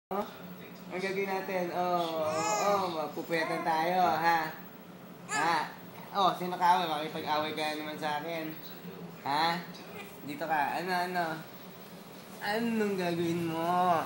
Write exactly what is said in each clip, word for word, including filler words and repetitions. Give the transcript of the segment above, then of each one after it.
Ang gagawin natin, oh, oh, oh, magpupuyetan tayo, ha? Ha? Oh, sino ka away? Makipag-away ka naman sa akin. Ha? Dito ka. Ano, ano? Anong gagawin mo?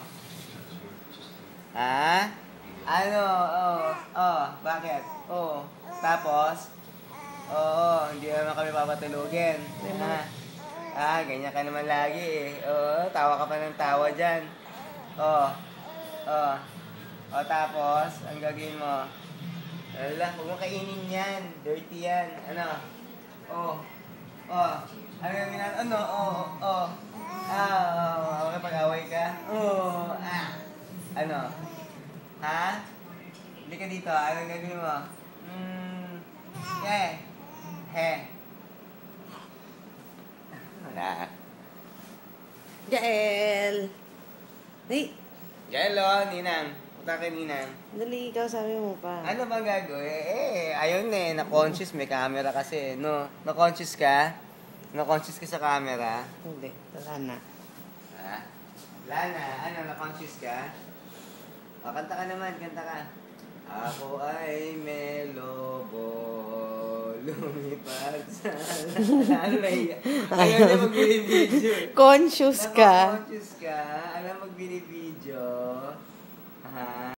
Ha? Ano? Oh, oh, bakit? Oh, tapos? Oo, hindi naman kami papatulugin. Ha? Ah, ganyan ka naman lagi eh. Oo, tawa ka pa ng tawa dyan. Oh, oh. O tapos, ang gagawin mo? Wala, huwag mong kainin yan. Dirty yan. Ano? Oh. Oh. Ano gagawin natin? Ano? Oh. Oh. Ah, oh. Makipag-away ka? Oh. Ah. Ano? Ha? Hindi ka dito. Ano gagawin mo? Hmm. He. He. Wala. Jael! Hey! Jael, oh, Ninang. Punta kay Ninang. Dali, ikaw sabi mo pa. Ano bang gagawin? Eh, ayun eh, na-conscious, may camera kasi, no? Na-conscious ka? Na-conscious ka sa camera? Hindi, wala na. Ha? Wala na. Ano, na-conscious ka? O, kanta ka naman, kanta ka. Ako ay may lobo, lumipad sa... Ano na yun? Ayaw na magbinibidyo. Conscious ka. Na-conscious ka, alam magbinibidyo. Ha?